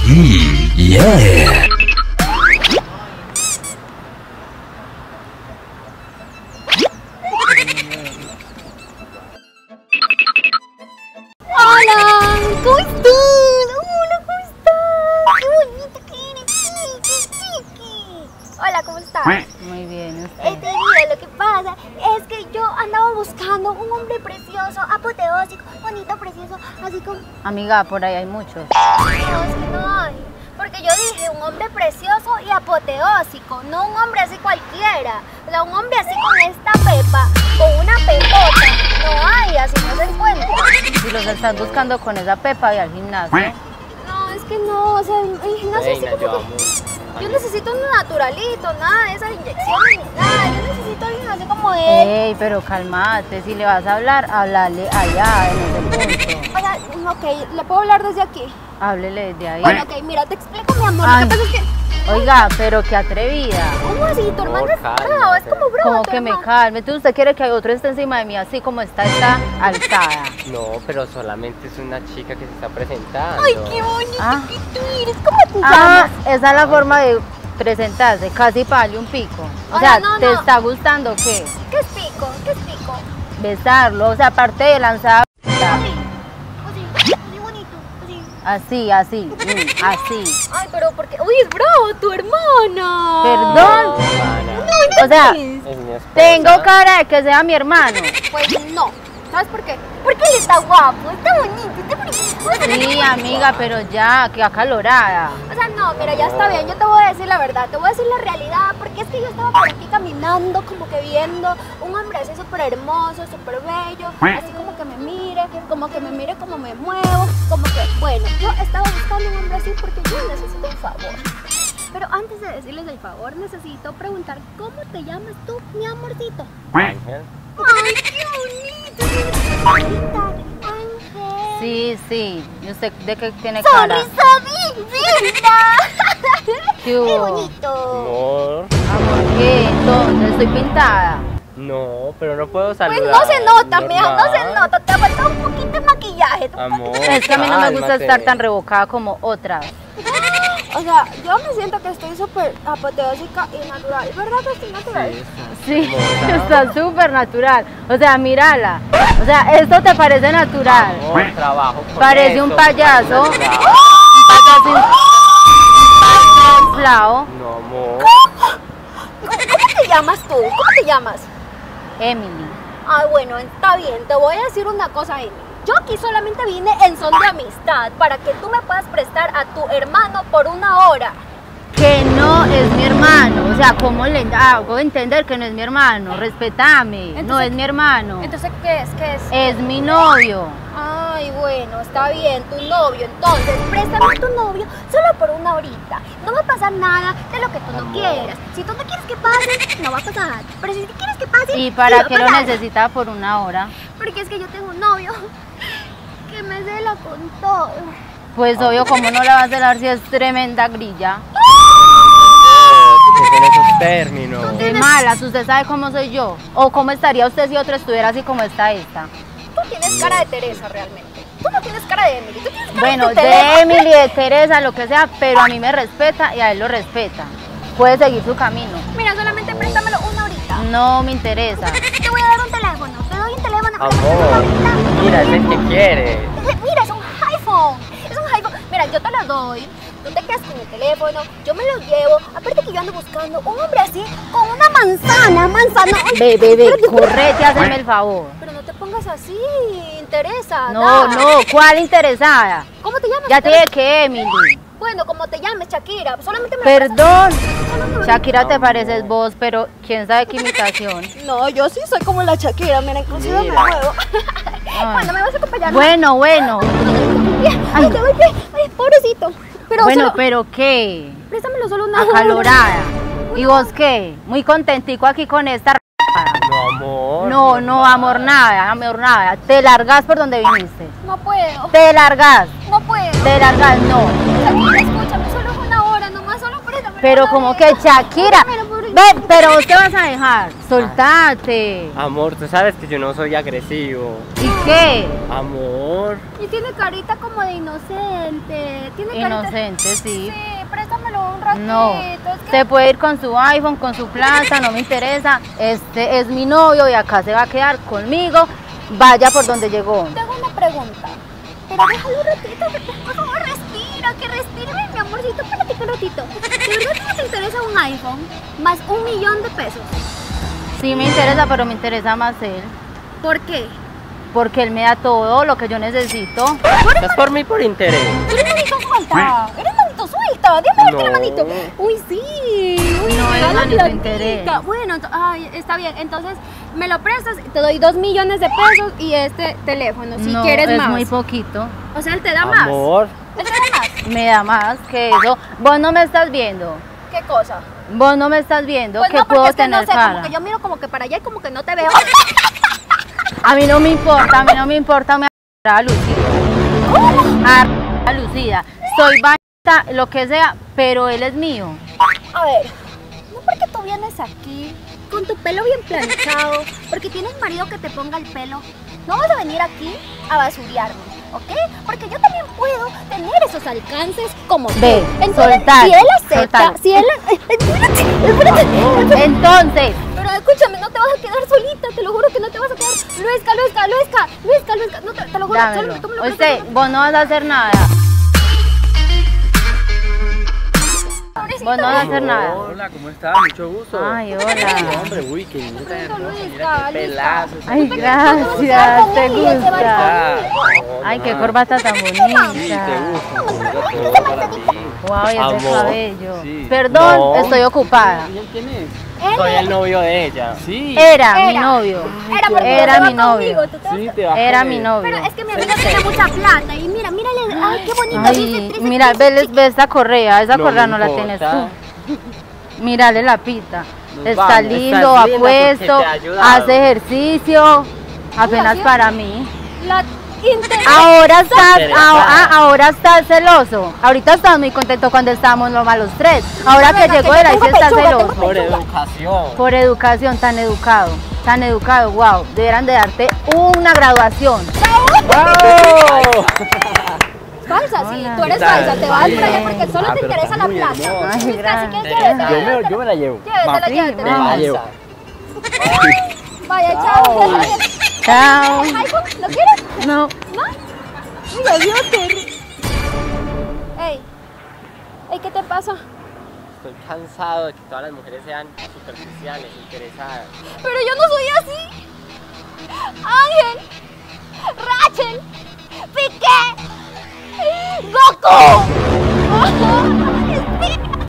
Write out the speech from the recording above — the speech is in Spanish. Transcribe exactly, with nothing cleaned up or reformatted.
Mm, yeah. Hola, ¿cómo estás? Hola, ¿cómo estás? Qué bonito que eres, chiqui, chiqui. Hola, ¿cómo estás? Muy bien, usted. Este día lo que pasa es que yo andaba buscando un hombre precioso, apoteósico, bonito, precioso, así como... Amiga, por ahí hay muchos. No, es que no hay. Porque yo dije un hombre precioso y apoteósico, no un hombre así cualquiera. O sea, un hombre así con esta pepa, con una pepota, no hay, así no se encuentra. Si los están buscando con esa pepa y al gimnasio. No, es que no, o sea, el gimnasio así Reina, yo como amo. que... Yo necesito un naturalito, nada de esas inyecciones ni nada. Yo necesito a alguien así como él. Ey, pero calmate, si le vas a hablar, háblale allá, en ese punto. O sea, ok, ¿le puedo hablar desde aquí? Háblele desde ahí. Bueno, ok, mira, te explico, mi amor. Ay. Lo que pasa es que... Oiga, pero qué atrevida. ¿Cómo así? Tu hermano es Por bravo, es como bravo. Como tu que me hermano. calme. ¿Tú usted quiere que otro esté encima de mí así como está esta alzada? No, pero solamente es una chica que se está presentando. Ay, qué bonito Ah. que tú eres. ¿Cómo te Ah, llamas? esa es la forma de presentarse, casi para darle un pico. O Hola, sea, no, ¿te no. está gustando qué? ¿Qué es pico? ¿Qué es pico? Besarlo, o sea, aparte de lanzar Así, así, así bonito, así. así, así, mm, así. Ay, pero porque... Uy, es bravo, tu hermana. Perdón. Hermana, O sea, es mi esposa. tengo cara de que sea mi hermano. Pues no. ¿Sabes por qué? Porque él está guapo, está bonito, está bonito. Sí, amiga, pero ya, que acalorada. O sea, no, mira, ya está bien, yo te voy a decir la verdad, te voy a decir la realidad, porque es que yo estaba por aquí caminando, como que viendo un hombre así súper hermoso, súper bello, así como que me mire, como que me mire como me muevo, como que, bueno, yo estaba buscando un hombre así porque yo necesito un favor. Pero antes de decirles el favor, necesito preguntar, ¿cómo te llamas tú, mi amorcito? Ángel. ¡Ay, qué bonito! Bonita, Ángel. Sí, sí. ¿Y usted de qué tiene cara? ¡Sonrisa divina! ¿Qué ¡Qué hubo? bonito! Amor. Amor, ¿qué? Entonces, estoy pintada. No, pero no puedo Pues saludar. no se nota, mija, no se normal. nota. Te falta un poquito de maquillaje. tú- Amor. Es que a mí no me gusta cálmate. estar tan revocada como otras. O sea, yo me siento que estoy súper apoteósica y natural. ¿Verdad que estoy natural? Sí, Sí, hermosa. está súper natural. O sea, mírala. O sea, esto te parece natural. Amor, trabajo con Parece eso, un payaso. natural. Un payaso inflado. No, amor. ¿Cómo te llamas tú? ¿Cómo te llamas? Emily. Ah, bueno, está bien. Te voy a decir una cosa, Amy. Yo aquí solamente vine en son de amistad para que tú me puedas prestar a tu hermano por una hora. Que no es mi hermano. O sea, ¿cómo le hago entender que no es mi hermano? Respetame. No Entonces- es mi hermano. Entonces, ¿qué es? ¿Qué es? Es mi novio. Ay, bueno, está bien, tu novio. Entonces, préstame a tu novio solo por una horita. No va a pasar nada de lo que tú no Amor. quieras. Si tú no quieres que pase, no va a pasar. Pero si tú quieres que pase, ¿Y sí para va qué a lo pasar. necesita por una hora? Porque es que yo tengo un novio que me cela con todo. Pues obvio, ¿cómo no la va a celar si es tremenda grilla? Que con esos términos. De malas, ¿usted sabe cómo soy yo? ¿O cómo estaría usted si otro estuviera así como está esta? Tú tienes cara de Teresa realmente. Tú no tienes cara de Emily. Tú tienes cara Bueno, de tu de teléfono. Emily, de Teresa, lo que sea, pero a mí me respeta y a él lo respeta. Puede seguir su camino. Mira, solamente préstamelo una horita. No me interesa. Te voy a dar un teléfono. Te doy un teléfono. Amor, mira, es el que quiere. Mira, es un iPhone. Es un iPhone. Mira, yo te lo doy. Tú te quedas con el teléfono. Yo me lo llevo. Aparte que yo ando buscando un hombre así con una manzana. Manzana. Ay, Ve, ve, ve, espérate, espérate. correte, hazme el favor. Pero no te pongas así. Interesa. No, no, ¿cuál interesada? ¿Cómo te llamas? Ya te dije que Emily. Bueno, como te llames, Shakira. Solamente me Perdón. Solo me- Shakira, te pareces vos, pero quién sabe qué imitación. No, yo sí soy como la Shakira. Mira, inclusive Mira. me muevo. Ay. Bueno, me vas a acompañar. Bueno, bueno. Ay, te voy bien. Ay, pobrecito. Pero Bueno, solo- pero ¿qué? préstamelo solo una hora. Acalorada. ¿Y vos qué? Muy contentico aquí con esta r***. No, amor. No, no, amor, nada, amor, nada. Te largas por donde viniste. No puedo. Te largas, No puedo. te largas, no. Shakira, escúchame, solo una hora nomás, solo préstame. Pero una como horita. que Shakira, Mira, pobre- Ve, pero vos te vas a dejar. Soltate. Amor, tú sabes que yo no soy agresivo. ¿Y qué? Amor. Y tiene carita como de inocente. Tiene carita... Inocente, sí. Sí, préstamelo un ratito. No, Es que... se puede ir con su iPhone, con su plata, no me interesa. Este es mi novio y acá se va a quedar conmigo. Vaya por donde llegó. Te hago una pregunta. Pero déjalo un ratito, que por favor respira, que respire, mi amorcito, espérate un ratito. ¿De verdad no te interesa un iPhone más un millón de pesos? Sí me interesa, pero me interesa más él. ¿Por qué? Porque él me da todo lo que yo necesito. ¿Estás por mí por interés? Eres manito suelta, eres manito suelta, dime No. que eres manito. Uy, sí, uy, No me es da la manito platica. interés. Bueno, ento- ay, está bien, entonces me lo prestas, te doy dos millones de pesos y este teléfono, si no, quieres es más. muy poquito. O sea, él te da más. Amor. Él te da más. Me da más que eso. Vos no me estás viendo. ¿Qué cosa? Vos no me estás viendo Pues que no, porque puedo es que tener no sé, cara. como que yo miro como que para allá y como que no te veo. A mí no me importa, a mí no me importa, me a lucida. A lucida. Soy bañita, lo que sea, pero él es mío. A ver, no porque tú vienes aquí con tu pelo bien planchado, porque tienes marido que te ponga el pelo, no vas a venir aquí a basuriarme, ¿ok? Porque yo también puedo tener esos alcances como Ve, tú. Entonces, soltar, si él acepta, soltar. si él... Espérate, espérate. Entonces, Pero escúchame, no te vas a quedar solita, te lo juro que no te vas a quedar. Luisca, Luisca, Luisca, Luisca, Luisca, no te, te lo juro, dámelo. solo tú me lo Oíste, prestas. vos no vas a hacer nada. Pobrecito. Vos no vas a hacer nada. Hola, ¿cómo estás? Mucho gusto. Ay, No, hola. hombre, uy, qué linda tan Luisca, hermosa. Luisca, Mira qué Luisca. pelazo. Ay, gracias, te gusta. Ay, qué corbata tan bonita. Sí, te gusta. Mira todo para ti. Wow, y ese Amor. cabello. Sí. Perdón, No. estoy ocupada. ¿Y él quién es? Soy el novio de ella. Sí. Era mi Era. novio. Era porque Era se va mi novio. conmigo, tú te vas- Sí, te vas Era con mi él. novio. Pero es que mi amiga tiene mucha plata y mira, mírale, ay, qué bonito. Ay, dice, trece, mira, trece, ve, ve esta correa, esa No correa me no la importa. tienes tú. Mírale la pita. Nos Está vamos. lindo, Estás linda apuesto, porque te ha ayudado. hace ejercicio, apenas ¿sí? para mí. La interesa. Ahora estás, Interesada. ah, ah, ahora estás celoso. Ahorita estabas muy contento cuando estábamos nomás los tres. Ahora que verdad llegó que él, yo ahí sí tengo está pechuga, celoso. tengo Por educación. Por educación, tan educado, tan educado, wow. Deberán de darte una graduación. ¡Oh! Falsa, sí, Hola. tú eres ¿Qué tal? falsa, te vas por allá porque solo Ah, te pero interesa está la muy plata. hermosa. Ay, Luisca, si gracias. quieres, llévatela, Yo me, yo me la llevo. llévatela, Sí, llévatela. Me la llevo. Vaya, chao. Chao. iPhone, ¿lo quieres? No. ¿No? Mira, Dios te... Ey, ey, ¿qué te pasa? Estoy cansado de que todas las mujeres sean superficiales, interesadas. Pero yo no soy así. Ángel, Rachel, Piqué, Goku.